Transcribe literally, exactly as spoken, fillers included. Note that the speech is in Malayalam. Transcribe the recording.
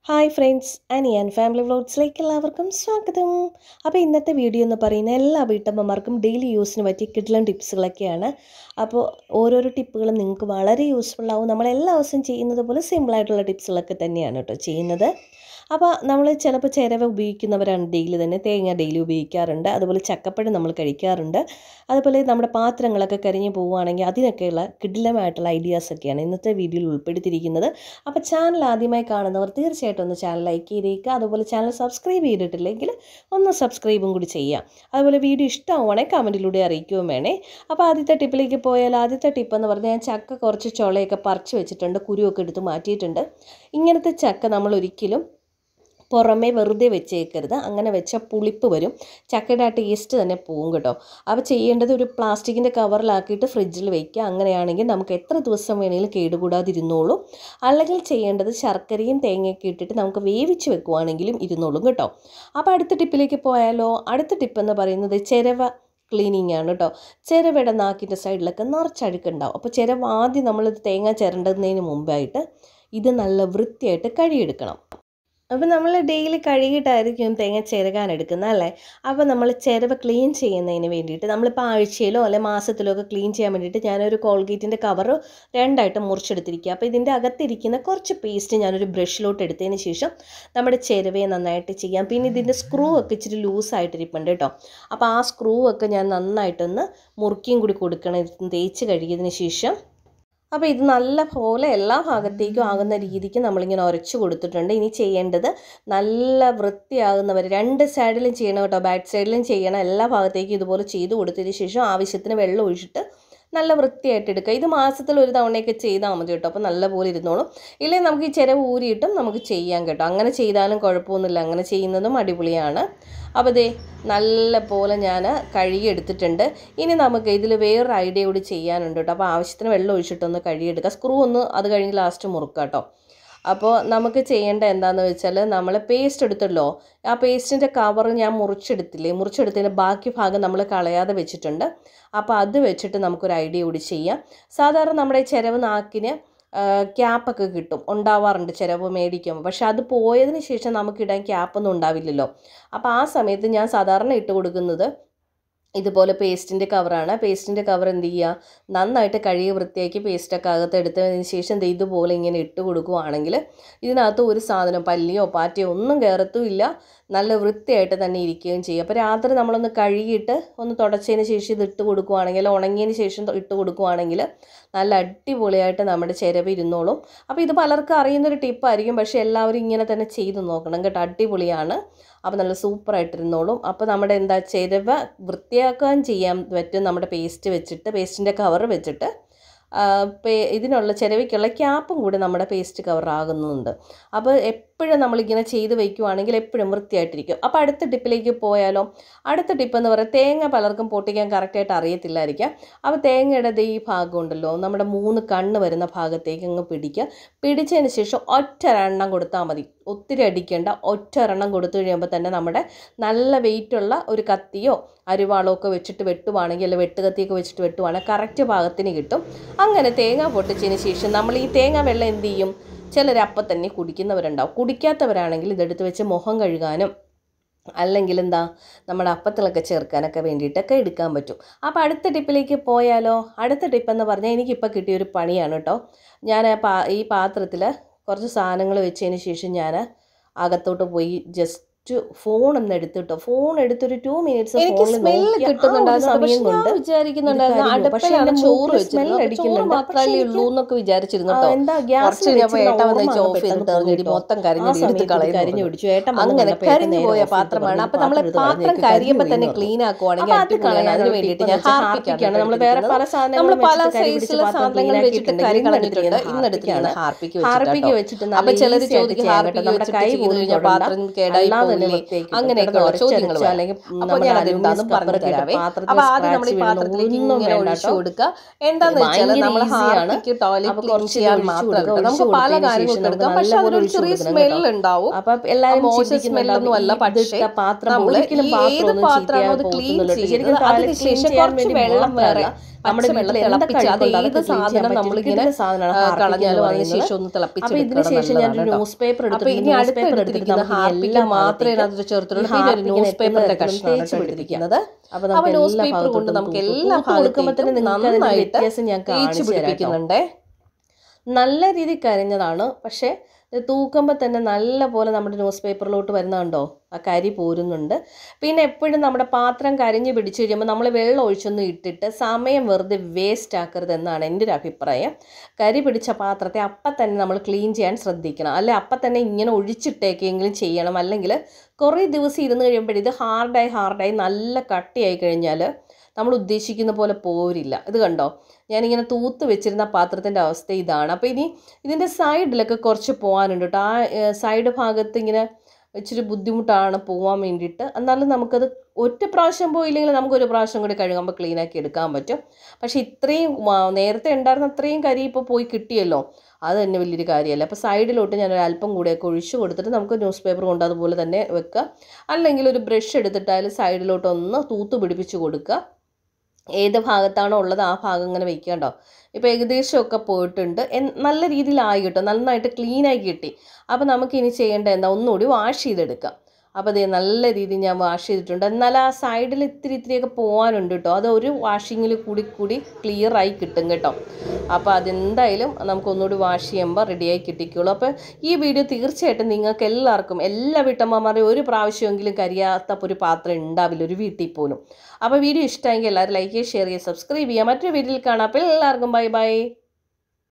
Hi friends, Ani and family വ്ലോഗ്സിലേക്ക് എല്ലാവർക്കും സ്വാഗതം. അപ്പോൾ ഇന്നത്തെ വീഡിയോ എന്ന് പറയുന്നത് എല്ലാ വീട്ടമ്മമാർക്കും ഡെയിലി യൂസിന് പറ്റിയ കിഡ്ലൻ ടിപ്സുകളൊക്കെയാണ്. അപ്പോൾ ഓരോരോ ടിപ്പുകളും നിങ്ങൾക്ക് വളരെ യൂസ്ഫുൾ ആവും. നമ്മൾ എല്ലാ ദിവസവും ചെയ്യുന്നത് പോലെ സിമ്പിളായിട്ടുള്ള ടിപ്സുകളൊക്കെ തന്നെയാണ് കേട്ടോ ചെയ്യുന്നത്. അപ്പോൾ നമ്മൾ ചിലപ്പോൾ ചിരവ ഉപയോഗിക്കുന്നവരാണ് ഡെയിലി തന്നെ, തേങ്ങ ഡെയിലി ഉപയോഗിക്കാറുണ്ട്. അതുപോലെ ചക്കപ്പഴം നമ്മൾ കഴിക്കാറുണ്ട്. അതുപോലെ നമ്മുടെ പാത്രങ്ങളൊക്കെ കരിഞ്ഞു പോവുകയാണെങ്കിൽ അതിനൊക്കെയുള്ള കിഡിലമായിട്ടുള്ള ഐഡിയാസൊക്കെയാണ് ഇന്നത്തെ വീഡിയോയിൽ ഉൾപ്പെടുത്തിയിരിക്കുന്നത്. അപ്പോൾ ചാനൽ ആദ്യമായി കാണുന്നവർ തീർച്ചയായിട്ടും ഒന്ന് ചാനൽ ലൈക്ക് ചെയ്തേക്കുക. അതുപോലെ ചാനൽ സബ്സ്ക്രൈബ് ചെയ്തിട്ടില്ലെങ്കിൽ ഒന്ന് സബ്സ്ക്രൈബും കൂടി ചെയ്യുക. അതുപോലെ വീഡിയോ ഇഷ്ടമാവുകയാണെങ്കിൽ കമൻറ്റിലൂടെ അറിയിക്കുകയും വേണേ. അപ്പോൾ ആദ്യത്തെ ടിപ്പിലേക്ക് പോയാൽ ആദ്യത്തെ ടിപ്പ് എന്ന് പറഞ്ഞാൽ ഞാൻ ചക്ക കുറച്ച് ചുളയൊക്കെ പറിച്ച് വെച്ചിട്ടുണ്ട്, കുരുവൊക്കെ എടുത്ത് മാറ്റിയിട്ടുണ്ട്. ഇങ്ങനത്തെ ചക്ക നമ്മൾ ഒരിക്കലും പുറമേ വെറുതെ വെച്ചേക്കരുത്. അങ്ങനെ വെച്ചാൽ പുളിപ്പ് വരും, ചക്കയുടെ ആ ടേസ്റ്റ് തന്നെ പോവും കേട്ടോ. അപ്പോൾ ചെയ്യേണ്ടത് ഒരു പ്ലാസ്റ്റിക്കിൻ്റെ കവറിലാക്കിയിട്ട് ഫ്രിഡ്ജിൽ വയ്ക്കുക. അങ്ങനെയാണെങ്കിൽ നമുക്ക് എത്ര ദിവസം വേണമെങ്കിലും കേടുകൂടാതിരുന്നോളൂ. അല്ലെങ്കിൽ ചെയ്യേണ്ടത് ശർക്കരയും തേങ്ങയൊക്കെ ഇട്ടിട്ട് നമുക്ക് വേവിച്ച് വെക്കുവാണെങ്കിലും ഇരുന്നോളും കേട്ടോ. അപ്പോൾ അടുത്ത ടിപ്പിലേക്ക് പോയാലോ. അടുത്ത ടിപ്പ് എന്ന് പറയുന്നത് ചിരവ ക്ലീനിങ് ആണ് കേട്ടോ. ചിരവയുടെ നാക്കിൻ്റെ സൈഡിലൊക്കെ നിറച്ചഴുക്കുണ്ടാവും. അപ്പോൾ ചിരവ ആദ്യം നമ്മളിത് തേങ്ങ ചിരണ്ടുന്നതിന് മുമ്പായിട്ട് ഇത് നല്ല വൃത്തിയായിട്ട് കഴുകിയെടുക്കണം. അപ്പോൾ നമ്മൾ ഡെയിലി കഴുകിയിട്ടായിരിക്കും തേങ്ങ ചിരകാൻ എടുക്കുന്നത് അല്ലേ. അപ്പോൾ നമ്മൾ ചിരവ ക്ലീൻ ചെയ്യുന്നതിന് വേണ്ടിയിട്ട് നമ്മളിപ്പോൾ ആഴ്ചയിലോ അല്ലെങ്കിൽ മാസത്തിലോ ഒക്കെ ക്ലീൻ ചെയ്യാൻ വേണ്ടിയിട്ട് ഞാനൊരു കോൾഗേറ്റിൻ്റെ കവർ രണ്ടായിട്ട് മുറിച്ചെടുത്തിരിക്കുക. അപ്പോൾ ഇതിൻ്റെ അകത്തിരിക്കുന്ന കുറച്ച് പേസ്റ്റ് ഞാനൊരു ബ്രഷിലോട്ട് എടുത്തതിന് ശേഷം നമ്മുടെ ചിരവയെ നന്നായിട്ട് ചെയ്യാം. പിന്നെ ഇതിൻ്റെ സ്ക്രൂ ഒക്കെ ഇച്ചിരി ലൂസായിട്ടിരിപ്പുണ്ട് കേട്ടോ. അപ്പോൾ ആ സ്ക്രൂ ഒക്കെ ഞാൻ നന്നായിട്ടൊന്ന് മുറുക്കിയും കൂടി കൊടുക്കണം തേച്ച് കഴുകിയതിന് ശേഷം. അപ്പോൾ ഇത് നല്ല പോലെ എല്ലാ ഭാഗത്തേക്കും ആകുന്ന രീതിക്ക് നമ്മളിങ്ങനെ ഉരച്ച് കൊടുത്തിട്ടുണ്ട്. ഇനി ചെയ്യേണ്ടത് നല്ല വൃത്തിയാകുന്നവർ രണ്ട് സൈഡിലും ചെയ്യണം കേട്ടോ, ബാക്ക് സൈഡിലും ചെയ്യണം. എല്ലാ ഭാഗത്തേക്കും ഇതുപോലെ ചെയ്ത് കൊടുത്തതിന് ശേഷം ആവശ്യത്തിന് വെള്ളം ഒഴിച്ചിട്ട് നല്ല വൃത്തിയായിട്ട് എടുക്കുക. ഇത് മാസത്തിൽ ഒരു തവണയൊക്കെ ചെയ്താൽ മതി കേട്ടോ. അപ്പോൾ നല്ലപോലെ ഇരുന്നോളും. ഇല്ലെങ്കിൽ നമുക്ക് ഈ ചിരവ് ഊരിയിട്ടും നമുക്ക് ചെയ്യാം കേട്ടോ. അങ്ങനെ ചെയ്താലും കുഴപ്പമൊന്നുമില്ല, അങ്ങനെ ചെയ്യുന്നതും അടിപൊളിയാണ്. അപ്പോൾ ദേ നല്ല പോലെ ഞാൻ കഴുകിയെടുത്തിട്ടുണ്ട്. ഇനി നമുക്ക് ഇതിൽ വേറൊരു ഐഡിയ കൂടി ചെയ്യാനുണ്ട് കേട്ടോ. അപ്പോൾ ആവശ്യത്തിന് വെള്ളം ഒഴിച്ചിട്ടൊന്ന് കഴുകിയെടുക്കുക. സ്ക്രൂ ഒന്ന് അത് കഴിഞ്ഞ് ലാസ്റ്റ് മുറുക്കുക കേട്ടോ. അപ്പോൾ നമുക്ക് ചെയ്യേണ്ട എന്താണെന്ന് വെച്ചാൽ നമ്മൾ പേസ്റ്റ് എടുത്തല്ലോ, ആ പേസ്റ്റിൻ്റെ കവർ ഞാൻ മുറിച്ചെടുത്തില്ലേ, മുറിച്ചെടുത്തതിൻ്റെ ബാക്കി ഭാഗം നമ്മൾ കളയാതെ വെച്ചിട്ടുണ്ട്. അപ്പോൾ അത് വെച്ചിട്ട് നമുക്കൊരു ഐഡിയ കൂടി ചെയ്യാം. സാധാരണ നമ്മുടെ ചിരവ് നാക്കിന് ക്യാപ്പൊക്കെ കിട്ടും, ഉണ്ടാവാറുണ്ട് ചിരവ് മേടിക്കുമ്പോൾ. പക്ഷെ അത് പോയതിന് ശേഷം നമുക്കിടാൻ ക്യാപ്പൊന്നും ഉണ്ടാവില്ലല്ലോ. അപ്പോൾ ആ സമയത്ത് ഞാൻ സാധാരണ ഇട്ട് കൊടുക്കുന്നത് ഇതുപോലെ പേസ്റ്റിൻ്റെ കവറാണ്. പേസ്റ്റിൻ്റെ കവർ എന്ത് ചെയ്യുക, നന്നായിട്ട് കഴുകി വൃത്തിയാക്കി പേസ്റ്റൊക്കെ അകത്ത് എടുത്തതിന് ശേഷം ഇതുപോലെ ഇങ്ങനെ ഇട്ട് കൊടുക്കുകയാണെങ്കിൽ ഇതിനകത്ത് ഒരു സാധനം പല്ലിയോ പാറ്റയോ ഒന്നും കയറത്തുമില്ല, നല്ല വൃത്തിയായിട്ട് തന്നെ ഇരിക്കുകയും ചെയ്യും. അപ്പോൾ രാത്രി നമ്മളൊന്ന് കഴുകിയിട്ട് ഒന്ന് തുടച്ചതിന് ശേഷം ഇത് ഇട്ട് കൊടുക്കുകയാണെങ്കിൽ, ഉണങ്ങിയതിന് ശേഷം ഇട്ട് കൊടുക്കുകയാണെങ്കിൽ നല്ല അടിപൊളിയായിട്ട് നമ്മുടെ ചിരവ് ഇരുന്നോളും. അപ്പോൾ ഇത് പലർക്കും അറിയുന്നൊരു ടിപ്പായിരിക്കും, പക്ഷേ എല്ലാവരും ഇങ്ങനെ തന്നെ ചെയ്ത് നോക്കണം കേട്ടോ, അടിപൊളിയാണ്. അപ്പോൾ നല്ല സൂപ്പറായിട്ടിരുന്നോളും. അപ്പോൾ നമ്മുടെ എന്താ ചിരവ വൃത്തിയാക്കാൻ ചെയ്യാൻ പറ്റും നമ്മുടെ പേസ്റ്റ് വെച്ചിട്ട്, പേസ്റ്റിൻ്റെ കവർ വെച്ചിട്ട് പേ ഇതിനുള്ള ചിരവയ്ക്കുള്ള ക്യാപ്പും കൂടി നമ്മുടെ പേസ്റ്റ് കവറാകുന്നുണ്ട്. അപ്പോൾ എപ്പോഴും നമ്മളിങ്ങനെ ചെയ്ത് വയ്ക്കുവാണെങ്കിൽ എപ്പോഴും വൃത്തിയായിട്ടിരിക്കും. അപ്പോൾ അടുത്ത ടിപ്പിലേക്ക് പോയാലോ. അടുത്ത ടിപ്പ് എന്ന് പറയുന്നത് തേങ്ങ പലർക്കും പൊട്ടിക്കാൻ കറക്റ്റായിട്ട് അറിയത്തില്ലായിരിക്കാം. അപ്പോൾ തേങ്ങയുടെ ഈ ഭാഗം ഉണ്ടല്ലോ, നമ്മുടെ മൂന്ന് കണ്ണ് വരുന്ന ഭാഗത്തേക്ക് അങ്ങ് പിടിക്കുക. പിടിച്ചതിന് ശേഷം ഒറ്റ എണ്ണം കൊടുത്താൽ മതി, ഒത്തിരി അടിക്കേണ്ട. ഒറ്റ എണ്ണം കൊടുത്തു കഴിയുമ്പോൾ തന്നെ നമ്മുടെ നല്ല വെയിറ്റുള്ള ഒരു കത്തിയോ അരിവാളോ ഒക്കെ വെച്ചിട്ട് വെട്ടുവാണെങ്കിൽ, അല്ലെങ്കിൽ വെട്ടുകത്തിയൊക്കെ വെച്ചിട്ട് വെട്ടുവാണെങ്കിൽ കറക്റ്റ് പാകത്തിന് കിട്ടും. അങ്ങനെ തേങ്ങ പൊട്ടിച്ചതിന് ശേഷം നമ്മൾ ഈ തേങ്ങ വെള്ളം എന്ത് ചെയ്യും, ചിലർ അപ്പം തന്നെ കുടിക്കുന്നവരുണ്ടാവും. കുടിക്കാത്തവരാണെങ്കിൽ ഇതെടുത്ത് വെച്ച് മുഖം കഴുകാനും അല്ലെങ്കിൽ എന്താ നമ്മുടെ അപ്പത്തിലൊക്കെ ചേർക്കാനൊക്കെ വേണ്ടിയിട്ടൊക്കെ എടുക്കാൻ പറ്റും. അപ്പോൾ അടുത്ത ടിപ്പിലേക്ക് പോയാലോ. അടുത്ത ടിപ്പെന്ന് പറഞ്ഞാൽ എനിക്കിപ്പോൾ കിട്ടിയൊരു പണിയാണ് കേട്ടോ. ഞാൻ പാ ഈ പാത്രത്തിൽ കുറച്ച് സാധനങ്ങൾ വെച്ചതിന് ശേഷം ഞാൻ അകത്തോട്ട് പോയി ജസ്റ്റ് ഫോൺ ഒന്ന് എടുത്തിട്ടോ. ഫോൺ എടുത്തൊരു ടു മിനിറ്റ്സ് സ്മെല്ല് കിട്ടുന്നുണ്ടായിരുന്നു, വിചാരിക്കുന്നുണ്ടായിരുന്നു അടുപ്പിലാണ് ചോറ് വെച്ചിരുന്നത് മാത്രമല്ലേ ഉള്ളൂ എന്നൊക്കെ വിചാരിച്ചിരുന്നു കേട്ടോ. എന്താ ഗ്യാസ് മൊത്തം കരിഞ്ഞു കരിഞ്ഞു പിടിച്ചു ഏട്ടൻ, അങ്ങനെ കരിഞ്ഞു പോയ പാത്രമാണ്. അപ്പൊ നമ്മൾ പാത്രം കരിയുമ്പോൾ തന്നെ ക്ലീൻ ആക്കുവാണെങ്കിൽ അത് കളയാൻ വേണ്ടിയിട്ട് ഞാൻ ഹാർപ്പിക്കാണ്. നമ്മൾ വേറെ പല സാധനങ്ങൾ പല സൈസിലുള്ള സാധനങ്ങൾ വെച്ചിട്ട് കരി കളഞ്ഞിട്ടുണ്ട്. ഇന്നെടുത്തിട്ടാണ് ഹാർപ്പിക്ക് ഹാർപ്പിക്ക് വെച്ചിട്ട്. അപ്പൊ ചിലർ ചോദിക്കും ഹാർപ്പിക്ക് നമ്മുടെ കൈ പോയി കഴിഞ്ഞാൽ പാത്രം കേടായി അങ്ങനെയൊക്കെയുള്ള ചോദ്യങ്ങൾ. അപ്പൊ ഞാൻ അതെന്താന്ന് പറഞ്ഞു തരാവേ. അപ്പൊ ആദ്യം നമ്മൾ ഈ പാത്രത്തിലേക്ക് ഇങ്ങനെ ഒഴിച്ചു കൊടുക്കുക. എന്താന്ന് വെച്ചാൽ നമ്മൾ ഹാർപ്പിക്ക് ടോയ്ലറ്റ് ക്ലീൻ ചെയ്യാൻ മാത്രമല്ല, നമുക്ക് പല കാര്യങ്ങളും എടുക്കാം. പക്ഷെ അതിനൊരു ചെറിയ സ്മെൽ ഉണ്ടാവും. അപ്പൊ എല്ലാവരും മോശം സ്മെല്ലൊന്നും അല്ല. പക്ഷേ പാത്രം ഏത് പാത്രമാണോ അത് ക്ലീൻ ചെയ്ത് അതിന് ശേഷം കുറച്ച് വെള്ളം വേറെ നമ്മുടെ വെള്ളം തിളപ്പിച്ച് അത് ഏത് സാധനം നമ്മളിങ്ങനെ കളഞ്ഞാലും അതിന് ശേഷം ഒന്ന് തിളപ്പിച്ച്. അപ്പോൾ ഇതിന് ശേഷം ഞാനൊരു ന്യൂസ് പേപ്പർ എടുത്തു. ഇനി അടുത്ത് എടുത്തിരിക്കുന്ന ഹാർപ്പിക്ക് മാത്രമേ അത് ചേർത്തിട്ടുള്ളൂ. പിന്നെ ഒരു ന്യൂസ് പേപ്പറിന്റെ കഷ്ണം എടുത്തിരിക്കുന്നത്. അപ്പോൾ ന്യൂസ് പേപ്പർ കൊണ്ട് നമുക്ക് എല്ലാ ഭാഗത്തും നന്നായിട്ട് വ്യത്യാസം ഞാൻ കാണിച്ചു പിടിപ്പിക്കുന്നുണ്ട്. നല്ല രീതിയിൽ കരിഞ്ഞതാണ്, പക്ഷേ തൂക്കുമ്പോൾ തന്നെ നല്ല പോലെ നമ്മുടെ ന്യൂസ് പേപ്പറിലോട്ട് വരുന്നുണ്ടോ, ആ കരി പോരുന്നുണ്ട്. പിന്നെ എപ്പോഴും നമ്മുടെ പാത്രം കരിഞ്ഞ് പിടിച്ച് കഴിയുമ്പോൾ നമ്മൾ വെള്ളം ഒഴിച്ചൊന്നും ഇട്ടിട്ട് സമയം വെറുതെ വേസ്റ്റ് ആക്കരുത് എന്നാണ് എൻ്റെ ഒരു അഭിപ്രായം. കരി പിടിച്ച പാത്രത്തെ അപ്പം തന്നെ നമ്മൾ ക്ലീൻ ചെയ്യാൻ ശ്രദ്ധിക്കണം. അല്ലെ അപ്പം തന്നെ ഇങ്ങനെ ഒഴിച്ചിട്ടേക്കെങ്കിലും ചെയ്യണം. അല്ലെങ്കിൽ കുറേ ദിവസം ഇരുന്ന് കഴിയുമ്പോൾ ഇത് ഹാർഡായി ഹാർഡായി നല്ല കട്ടിയായി കഴിഞ്ഞാൽ നമ്മൾ ഉദ്ദേശിക്കുന്ന പോലെ പോരില്ല. ഇത് കണ്ടോ, ഞാനിങ്ങനെ തൂത്ത് വെച്ചിരുന്ന പാത്രത്തിൻ്റെ അവസ്ഥ ഇതാണ്. അപ്പോൾ ഇനി ഇതിൻ്റെ സൈഡിലൊക്കെ കുറച്ച് പോകാനുണ്ട് കേട്ടോ. ആ സൈഡ് ഭാഗത്ത് ഇങ്ങനെ ഇച്ചിരി ബുദ്ധിമുട്ടാണ് പോകാൻ വേണ്ടിയിട്ട്. എന്നാലും നമുക്കത് ഒറ്റ പ്രാവശ്യം പോയില്ലെങ്കിൽ നമുക്കൊരു പ്രാവശ്യം കൂടി കഴുകുമ്പോൾ ക്ലീനാക്കി എടുക്കാൻ പറ്റും. പക്ഷേ ഇത്രയും നേരത്തെ ഉണ്ടായിരുന്ന അത്രയും കരി ഇപ്പോൾ പോയി കിട്ടിയല്ലോ, അത് തന്നെ വലിയൊരു കാര്യമല്ല. അപ്പോൾ സൈഡിലോട്ട് ഞാൻ ഒരു അല്പം കൂടെയൊക്കെ ഒഴിച്ച് കൊടുത്തിട്ട് നമുക്ക് ന്യൂസ് പേപ്പർ കൊണ്ട് അതുപോലെ തന്നെ വെക്കുക. അല്ലെങ്കിൽ ഒരു ബ്രഷ് എടുത്തിട്ടായാലും സൈഡിലോട്ടൊന്ന് തൂത്ത് പിടിപ്പിച്ച് കൊടുക്കുക. ഏത് ഭാഗത്താണോ ഉള്ളത് ആ ഭാഗം ഇങ്ങനെ വെക്കണ്ടോ. ഇപ്പോൾ ഏകദേശമൊക്കെ പോയിട്ടുണ്ട്, നല്ല രീതിയിലായി കിട്ടും, നന്നായിട്ട് ക്ലീനായി കിട്ടി. അപ്പോൾ നമുക്കിനി ചെയ്യേണ്ടത് എന്താ, ഒന്നുകൂടി വാഷ് ചെയ്തെടുക്കാം. അപ്പോൾ അതേ നല്ല രീതിയിൽ ഞാൻ വാഷ് ചെയ്തിട്ടുണ്ട്. എന്നാൽ ആ സൈഡിൽ ഇത്തിരി ഇത്തിരിയൊക്കെ പോകാനുണ്ട് കേട്ടോ. അത് ഒരു വാഷിങ്ങിൽ കൂടി കൂടി ക്ലിയറായി കിട്ടും കേട്ടോ. അപ്പോൾ അതെന്തായാലും നമുക്കൊന്നുകൂടി വാഷ് ചെയ്യുമ്പോൾ റെഡിയായി കിട്ടിക്കോളൂ. അപ്പോൾ ഈ വീഡിയോ തീർച്ചയായിട്ടും നിങ്ങൾക്ക് എല്ലാവർക്കും, എല്ലാ വീട്ടമ്മമാരുടെയും ഒരു പ്രാവശ്യമെങ്കിലും കരിയാത്ത ഒരു പാത്രം ഉണ്ടാവില്ല ഒരു വീട്ടിൽ പോലും. അപ്പോൾ വീഡിയോ ഇഷ്ടമെങ്കിൽ എല്ലാവരും ലൈക്ക് ചെയ്യുക, ഷെയർ ചെയ്യുക, സബ്സ്ക്രൈബ് ചെയ്യുക. മറ്റൊരു വീഡിയോയിൽ കാണാം. അപ്പോൾ എല്ലാവർക്കും ബൈ ബൈ.